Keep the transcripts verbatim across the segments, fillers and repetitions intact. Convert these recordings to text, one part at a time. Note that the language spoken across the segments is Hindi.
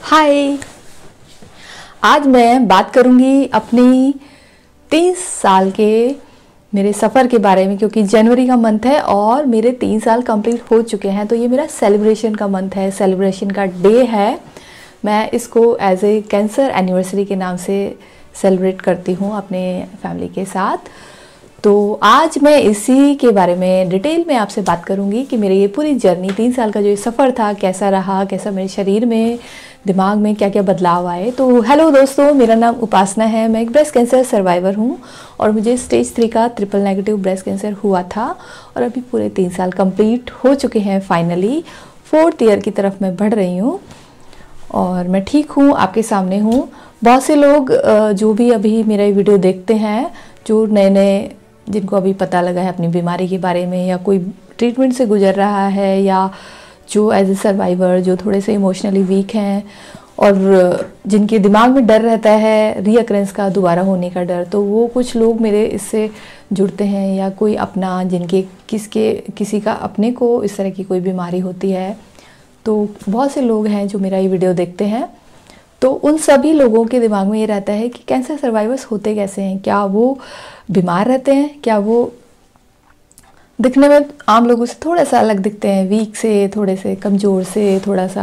हाय। आज मैं बात करूंगी अपनी तीस साल के मेरे सफ़र के बारे में, क्योंकि जनवरी का मंथ है और मेरे तीन साल कंप्लीट हो चुके हैं। तो ये मेरा सेलिब्रेशन का मंथ है, सेलिब्रेशन का डे है। मैं इसको एज ए कैंसर एनिवर्सरी के नाम से सेलिब्रेट करती हूँ अपने फैमिली के साथ। तो आज मैं इसी के बारे में डिटेल में आपसे बात करूंगी कि मेरी ये पूरी जर्नी, तीन साल का जो ये सफ़र था, कैसा रहा, कैसा मेरे शरीर में, दिमाग में क्या क्या बदलाव आए। तो हेलो दोस्तों, मेरा नाम उपासना है। मैं एक ब्रेस्ट कैंसर सर्वाइवर हूँ और मुझे स्टेज थ्री का ट्रिपल नेगेटिव ब्रेस्ट कैंसर हुआ था और अभी पूरे तीन साल कंप्लीट हो चुके हैं। फाइनली फोर्थ ईयर की तरफ मैं बढ़ रही हूँ और मैं ठीक हूँ, आपके सामने हूँ। बहुत से लोग जो भी अभी मेरा ये वीडियो देखते हैं, जो नए नए, जिनको अभी पता लगा है अपनी बीमारी के बारे में, या कोई ट्रीटमेंट से गुजर रहा है, या जो एज ए सर्वाइवर जो थोड़े से इमोशनली वीक हैं और जिनके दिमाग में डर रहता है रीअकरेंस का, दोबारा होने का डर, तो वो कुछ लोग मेरे इससे जुड़ते हैं। या कोई अपना, जिनके किसके किसी का अपने को इस तरह की कोई बीमारी होती है, तो बहुत से लोग हैं जो मेरा ये वीडियो देखते हैं। तो उन सभी लोगों के दिमाग में ये रहता है कि कैंसर सर्वाइवर्स होते कैसे हैं, क्या वो बीमार रहते हैं, क्या वो दिखने में आम लोगों से थोड़ा सा अलग दिखते हैं, वीक से, थोड़े से कमज़ोर से, थोड़ा सा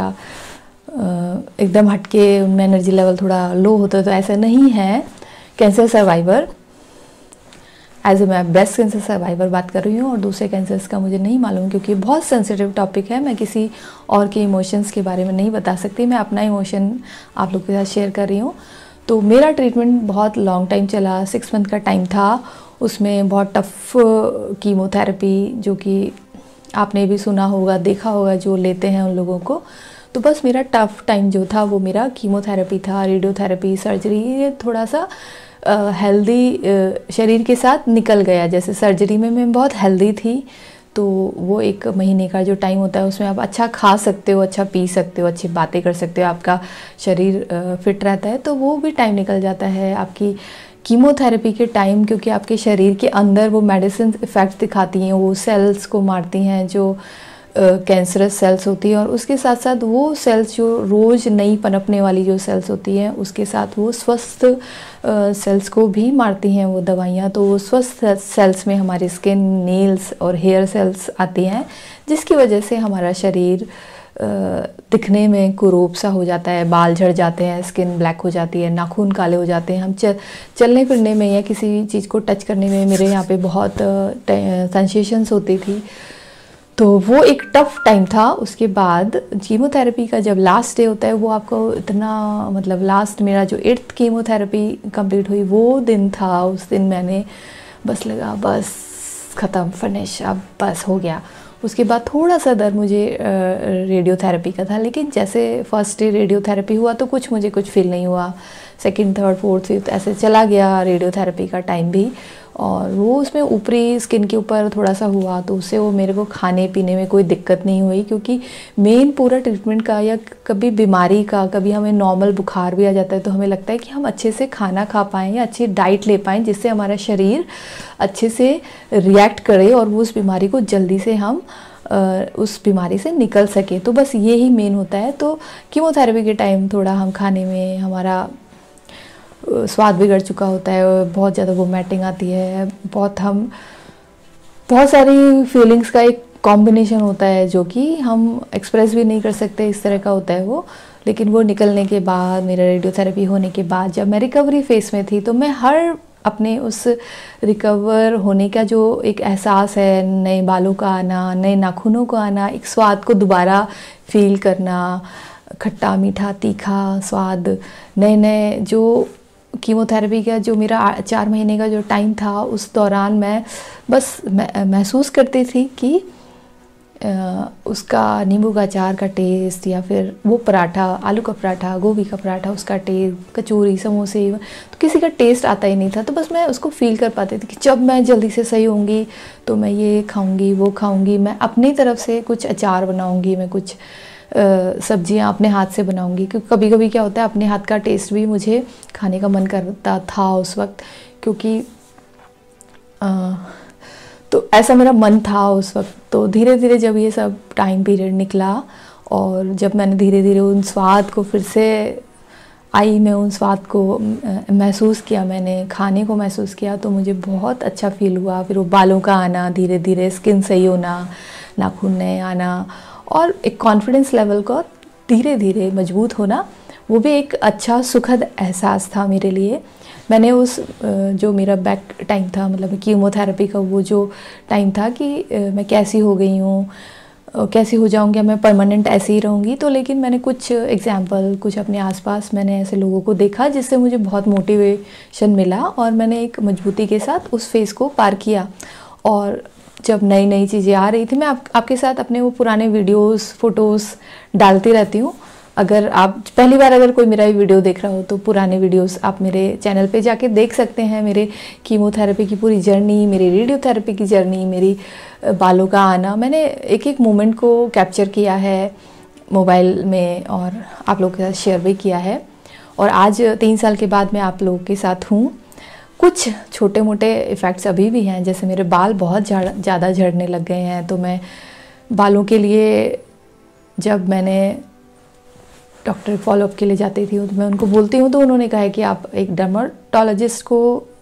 एकदम हटके, उनमें एनर्जी लेवल थोड़ा लो होता है। तो ऐसा नहीं है कैंसर सर्वाइवर। एज ए मैं ब्रेस्ट कैंसर सर्वाइवर बात कर रही हूँ और दूसरे कैंसर्स का मुझे नहीं मालूम, क्योंकि बहुत सेंसिटिव टॉपिक है। मैं किसी और के इमोशंस के बारे में नहीं बता सकती, मैं अपना इमोशन आप लोग के साथ शेयर कर रही हूँ। तो मेरा ट्रीटमेंट बहुत लॉन्ग टाइम चला, सिक्स मंथ का टाइम था। उसमें बहुत टफ कीमोथेरेपी, जो कि आपने भी सुना होगा, देखा होगा, जो लेते हैं उन लोगों को। तो बस मेरा टफ टाइम जो था वो मेरा कीमोथेरेपी था, रेडियोथेरेपी, सर्जरी। ये थोड़ा सा हेल्दी uh, शरीर के साथ निकल गया। जैसे सर्जरी में मैं बहुत हेल्दी थी, तो वो एक महीने का जो टाइम होता है उसमें आप अच्छा खा सकते हो, अच्छा पी सकते हो, अच्छी बातें कर सकते हो, आपका शरीर फिट रहता है। तो वो भी टाइम निकल जाता है। आपकी कीमोथेरेपी के टाइम, क्योंकि आपके शरीर के अंदर वो मेडिसिन इफ़ेक्ट दिखाती हैं, वो सेल्स को मारती हैं जो कैंसरस सेल्स होती है, और उसके साथ साथ वो सेल्स जो रोज़ नई पनपने वाली जो सेल्स होती हैं, उसके साथ वो स्वस्थ सेल्स को भी मारती हैं वो दवाइयाँ। तो वो स्वस्थ सेल्स में हमारी स्किन, नेल्स और हेयर सेल्स आती हैं, जिसकी वजह से हमारा शरीर दिखने में कुरूप सा हो जाता है, बाल झड़ जाते हैं, स्किन ब्लैक हो जाती है, नाखून काले हो जाते हैं। हम चल चलने फिरने में या किसी चीज़ को टच करने में मेरे यहाँ पे बहुत सेंसेशंस होती थी। तो वो एक टफ़ टाइम था। उसके बाद कीमोथेरेपी का जब लास्ट डे होता है, वो आपको इतना, मतलब लास्ट मेरा जो एट्थ कीमोथेरेपी कंप्लीट हुई वो दिन था। उस दिन मैंने बस लगा बस ख़त्म, फिनिश, अब बस हो गया। उसके बाद थोड़ा सा दर्द मुझे रेडियोथेरेपी का था, लेकिन जैसे फर्स्ट डे रेडियोथेरेपी हुआ तो कुछ मुझे कुछ फील नहीं हुआ। सेकंड, थर्ड, फोर्थ, फिफ्थ ऐसे चला गया रेडियोथेरेपी का टाइम भी, और वो उसमें ऊपरी स्किन के ऊपर थोड़ा सा हुआ, तो उससे वो मेरे को खाने पीने में कोई दिक्कत नहीं हुई। क्योंकि मेन पूरा ट्रीटमेंट का, या कभी बीमारी का, कभी हमें नॉर्मल बुखार भी आ जाता है तो हमें लगता है कि हम अच्छे से खाना खा पाएँ या अच्छी डाइट ले पाएँ, जिससे हमारा शरीर अच्छे से रिएक्ट करे और वो उस बीमारी को जल्दी से हम उस बीमारी से निकल सके। तो बस ये ही मेन होता है। तो कीमोथेरेपी के टाइम थोड़ा हम खाने में, हमारा स्वाद बिगड़ चुका होता है, बहुत ज़्यादा वोमिटिंग आती है, बहुत हम बहुत सारी फीलिंग्स का एक कॉम्बिनेशन होता है जो कि हम एक्सप्रेस भी नहीं कर सकते, इस तरह का होता है वो। लेकिन वो निकलने के बाद, मेरा रेडियोथेरेपी होने के बाद, जब मैं रिकवरी फेस में थी, तो मैं हर अपने उस रिकवर होने का जो एक एहसास है, नए बालों का आना, नए नाखूनों का आना, एक स्वाद को दोबारा फील करना, खट्टा मीठा तीखा स्वाद, नए नए जो कीमोथेरेपी का जो मेरा चार महीने का जो टाइम था, उस दौरान मैं बस महसूस करती थी कि आ, उसका नींबू का अचार का टेस्ट, या फिर वो पराठा, आलू का पराठा, गोभी का पराठा, उसका टेस्ट, कचौरी, समोसे, तो किसी का टेस्ट आता ही नहीं था। तो बस मैं उसको फील कर पाती थी कि जब मैं जल्दी से सही होंगी तो मैं ये खाऊंगी, वो खाऊंगी, मैं अपनी तरफ से कुछ अचार बनाऊंगी, मैं कुछ सब्जियां अपने हाथ से बनाऊंगी। क्योंकि कभी कभी क्या होता है, अपने हाथ का टेस्ट भी मुझे खाने का मन करता था उस वक्त, क्योंकि आ, तो ऐसा मेरा मन था उस वक्त। तो धीरे धीरे जब ये सब टाइम पीरियड निकला और जब मैंने धीरे धीरे उन स्वाद को फिर से आई, मैं उन स्वाद को महसूस किया, मैंने खाने को महसूस किया, तो मुझे बहुत अच्छा फील हुआ। फिर वो बालों का आना, धीरे धीरे स्किन सही होना, नाखून नए आना और एक कॉन्फिडेंस लेवल का धीरे धीरे मजबूत होना, वो भी एक अच्छा सुखद एहसास था मेरे लिए। मैंने उस जो मेरा बैक टाइम था, मतलब कीमोथेरेपी का वो जो टाइम था कि मैं कैसी हो गई हूँ, कैसी हो जाऊँगी, मैं परमानेंट ऐसे ही रहूँगी, तो लेकिन मैंने कुछ एग्जाम्पल, कुछ अपने आसपास मैंने ऐसे लोगों को देखा जिससे मुझे बहुत मोटिवेशन मिला और मैंने एक मजबूती के साथ उस फेज़ को पार किया। और जब नई नई चीज़ें आ रही थी, मैं आप, आपके साथ अपने वो पुराने वीडियोस फोटोज़ डालती रहती हूँ। अगर आप पहली बार अगर कोई मेरा ये वीडियो देख रहा हो तो पुराने वीडियोस आप मेरे चैनल पे जाके देख सकते हैं। मेरे कीमोथेरेपी की पूरी जर्नी, मेरी रेडियोथेरेपी की जर्नी, मेरी बालों का आना, मैंने एक एक मोमेंट को कैप्चर किया है मोबाइल में और आप लोगों के साथ शेयर भी किया है। और आज तीन साल के बाद मैं आप लोगों के साथ हूँ। कुछ छोटे मोटे इफ़ेक्ट्स अभी भी हैं, जैसे मेरे बाल बहुत ज़्यादा झड़ने लग गए हैं, तो मैं बालों के लिए जब मैंने डॉक्टर फॉलोअप के लिए जाती थी तो मैं उनको बोलती हूँ, तो उन्होंने कहा है कि आप एक डर्माटोलॉजिस्ट को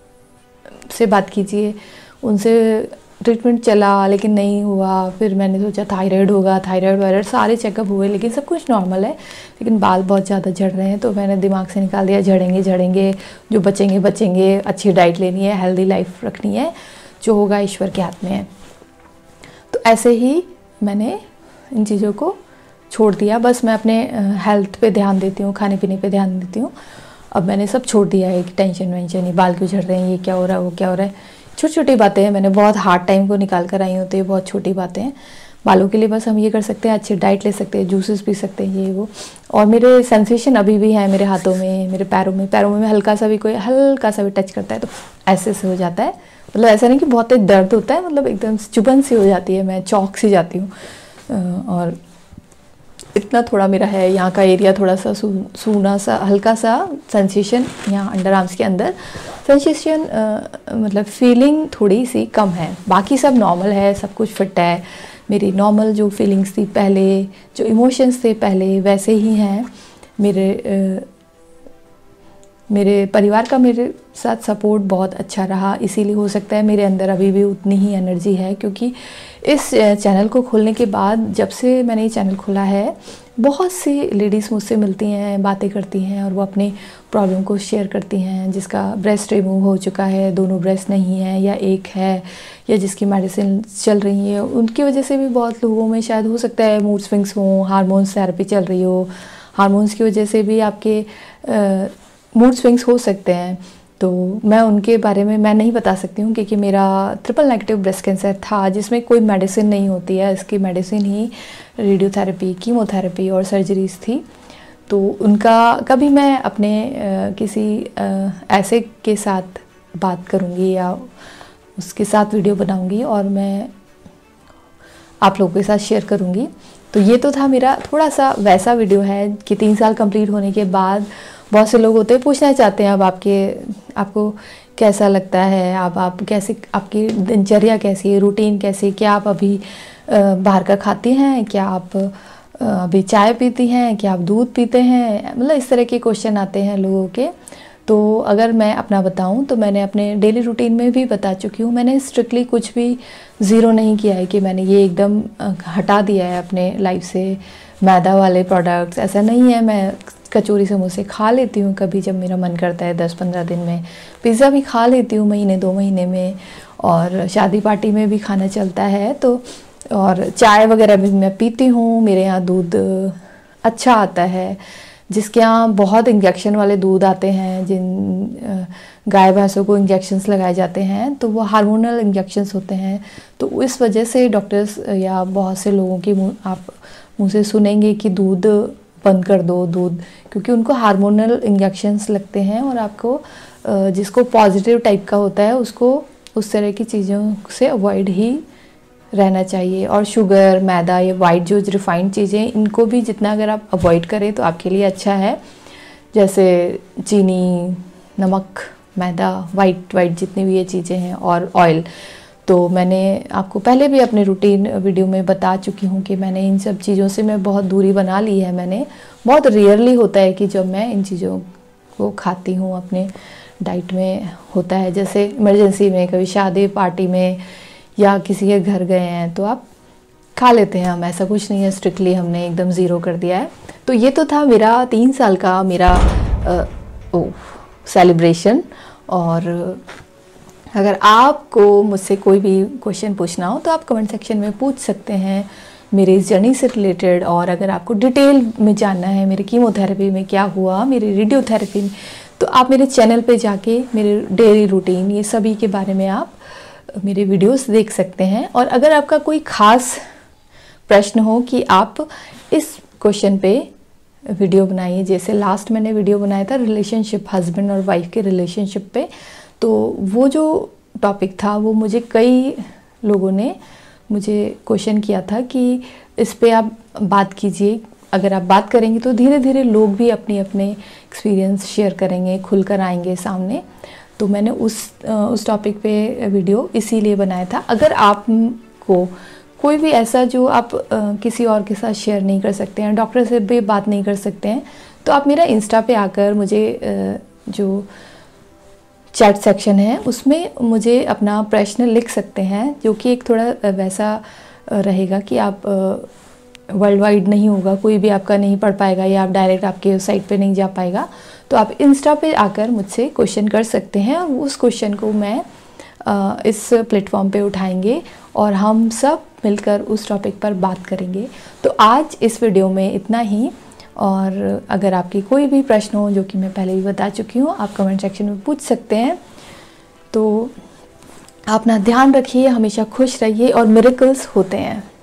से बात कीजिए, उनसे ट्रीटमेंट चला लेकिन नहीं हुआ। फिर मैंने सोचा थायराइड होगा, थायराइड वायराइड सारे चेकअप हुए लेकिन सब कुछ नॉर्मल है, लेकिन बाल बहुत ज़्यादा झड़ रहे हैं। तो मैंने दिमाग से निकाल दिया झड़ेंगे झड़ेंगे, जो बचेंगे बचेंगे, अच्छी डाइट लेनी है, हेल्दी लाइफ रखनी है, जो होगा ईश्वर के हाथ में है। तो ऐसे ही मैंने इन चीज़ों को छोड़ दिया, बस मैं अपने हेल्थ पे ध्यान देती हूँ, खाने पीने पे ध्यान देती हूँ। अब मैंने सब छोड़ दिया है कि टेंशन वेंशन नहीं, बाल क्यों झड़ रहे हैं, ये क्या हो रहा है, वो क्या हो रहा है, छोटी छोटी बातें हैं। मैंने बहुत हार्ड टाइम को निकाल कर आई हूँ, तो ये बहुत छोटी बातें हैं। बालों के लिए बस हम ये कर सकते हैं, अच्छी डाइट ले सकते हैं, जूसेस पी सकते हैं, ये वो। और मेरे सेंसेशन अभी भी हैं मेरे हाथों में, मेरे पैरों में पैरों में हल्का सा भी कोई हल्का सा भी टच करता है तो ऐसे से हो जाता है। मतलब ऐसा नहीं कि बहुत तेज दर्द होता है, मतलब एकदम चुभन सी हो जाती है, मैं चौक सी जाती हूँ। और इतना थोड़ा मेरा है, यहाँ का एरिया थोड़ा सा सू, सूना सा हल्का सा सेंसेशन, यहाँ अंडर आर्म्स के अंदर सेंसेशन, मतलब फीलिंग थोड़ी सी कम है। बाकी सब नॉर्मल है, सब कुछ फिट है। मेरी नॉर्मल जो फीलिंग्स थी पहले, जो इमोशंस थे पहले, वैसे ही हैं। मेरे आ, मेरे परिवार का मेरे साथ सपोर्ट बहुत अच्छा रहा, इसीलिए हो सकता है मेरे अंदर अभी भी उतनी ही एनर्जी है। क्योंकि इस चैनल को खोलने के बाद, जब से मैंने ये चैनल खोला है, बहुत सी लेडीज़ मुझसे मिलती हैं, बातें करती हैं और वो अपने प्रॉब्लम को शेयर करती हैं। जिसका ब्रेस्ट रिमूव हो चुका है, दोनों ब्रेस्ट नहीं है या एक है, या जिसकी मेडिसिन चल रही है, उनकी वजह से भी बहुत लोगों में शायद हो सकता है मूड स्विंग्स हो, हार्मोन्स थेरेपी चल रही हो, हार्मोन्स की वजह से भी आपके आ, मूड स्विंग्स हो सकते हैं। तो मैं उनके बारे में मैं नहीं बता सकती हूँ, क्योंकि मेरा ट्रिपल नेगेटिव ब्रेस्ट कैंसर था, जिसमें कोई मेडिसिन नहीं होती है। इसकी मेडिसिन ही रेडियोथेरेपी, कीमोथेरेपी और सर्जरीज थी। तो उनका कभी मैं अपने आ, किसी आ, ऐसे के साथ बात करूँगी या उसके साथ वीडियो बनाऊँगी और मैं आप लोगों के साथ शेयर करूँगी। तो ये तो था मेरा थोड़ा सा वैसा वीडियो है कि तीन साल कंप्लीट होने के बाद बहुत से लोग होते हैं, पूछना चाहते हैं अब आपके आपको कैसा लगता है, आप आप कैसे, आपकी दिनचर्या कैसी है, रूटीन कैसी, क्या आप अभी बाहर का खाती हैं, क्या आप अभी चाय पीती हैं, क्या आप दूध पीते हैं, मतलब इस तरह के क्वेश्चन आते हैं लोगों के। तो अगर मैं अपना बताऊं तो मैंने अपने डेली रूटीन में भी बता चुकी हूँ। मैंने स्ट्रिक्टली कुछ भी ज़ीरो नहीं किया है कि मैंने ये एकदम हटा दिया है अपने लाइफ से, मैदा वाले प्रोडक्ट्स, ऐसा नहीं है। मैं कचौरी समोसे खा लेती हूँ कभी जब मेरा मन करता है, दस पंद्रह दिन में। पिज़्ज़ा भी खा लेती हूँ महीने दो महीने में, और शादी पार्टी में भी खाना चलता है। तो और चाय वगैरह भी मैं पीती हूँ। मेरे यहाँ दूध अच्छा आता है, जिसके यहाँ बहुत इंजेक्शन वाले दूध आते हैं, जिन गाय भैंसों को इंजेक्शन्स लगाए जाते हैं, तो वो हार्मोनल इंजेक्शन्स होते हैं। तो इस वजह से डॉक्टर्स या बहुत से लोगों की आप मुँह से सुनेंगे कि दूध बंद कर दो दूध, क्योंकि उनको हार्मोनल इंजेक्शन्स लगते हैं। और आपको जिसको पॉजिटिव टाइप का होता है उसको उस तरह की चीज़ों से अवॉइड ही रहना चाहिए। और शुगर, मैदा, ये वाइट जो रिफाइंड चीज़ें, इनको भी जितना अगर आप अवॉइड करें तो आपके लिए अच्छा है। जैसे चीनी, नमक, मैदा, वाइट वाइट जितनी भी ये चीज़ें हैं, और ऑयल, तो मैंने आपको पहले भी अपने रूटीन वीडियो में बता चुकी हूँ कि मैंने इन सब चीज़ों से मैं बहुत दूरी बना ली है। मैंने बहुत रेयरली होता है कि जब मैं इन चीज़ों को खाती हूँ, अपने डाइट में होता है। जैसे इमरजेंसी में, कभी शादी पार्टी में या किसी के घर गए हैं तो आप खा लेते हैं। हम ऐसा कुछ नहीं है स्ट्रिक्टली हमने एकदम ज़ीरो कर दिया है। तो ये तो था मेरा तीन साल का मेरा ओ सेलिब्रेशन। और अगर आपको मुझसे कोई भी क्वेश्चन पूछना हो तो आप कमेंट सेक्शन में पूछ सकते हैं मेरे इस जर्नी से रिलेटेड। और अगर आपको डिटेल में जानना है मेरे कीमोथेरेपी में क्या हुआ, मेरी रेडियोथेरेपी में, तो आप मेरे चैनल पे जाके मेरे डेली रूटीन ये सभी के बारे में आप मेरे वीडियोस देख सकते हैं। और अगर आपका कोई ख़ास प्रश्न हो कि आप इस क्वेश्चन पे वीडियो बनाइए, जैसे लास्ट मैंने वीडियो बनाया था रिलेशनशिप, हस्बैंड और वाइफ के रिलेशनशिप पे, तो वो जो टॉपिक था वो मुझे कई लोगों ने मुझे क्वेश्चन किया था कि इस पे आप बात कीजिए। अगर आप बात करेंगे तो धीरे धीरे लोग भी अपने अपने एक्सपीरियंस शेयर करेंगे, खुलकर आएंगे सामने। तो मैंने उस उस टॉपिक पे वीडियो इसीलिए बनाया था। अगर आपको कोई भी ऐसा जो आप आ, किसी और के साथ शेयर नहीं कर सकते हैं, डॉक्टर से भी बात नहीं कर सकते हैं, तो आप मेरा इंस्टा पे आकर मुझे आ, जो चैट सेक्शन है उसमें मुझे अपना प्रश्न लिख सकते हैं, जो कि एक थोड़ा वैसा रहेगा कि आप वर्ल्ड वाइड नहीं होगा, कोई भी आपका नहीं पढ़ पाएगा या आप डायरेक्ट आपके साइट पे नहीं जा पाएगा। तो आप इंस्टा पे आकर मुझसे क्वेश्चन कर सकते हैं और उस क्वेश्चन को मैं आ, इस प्लेटफॉर्म पे उठाएंगे और हम सब मिलकर उस टॉपिक पर बात करेंगे। तो आज इस वीडियो में इतना ही। और अगर आपकी कोई भी प्रश्न हो, जो कि मैं पहले भी बता चुकी हूँ, आप कमेंट सेक्शन में पूछ सकते हैं। तो अपना ध्यान रखिए, हमेशा खुश रहिए और मिरेकल्स होते हैं।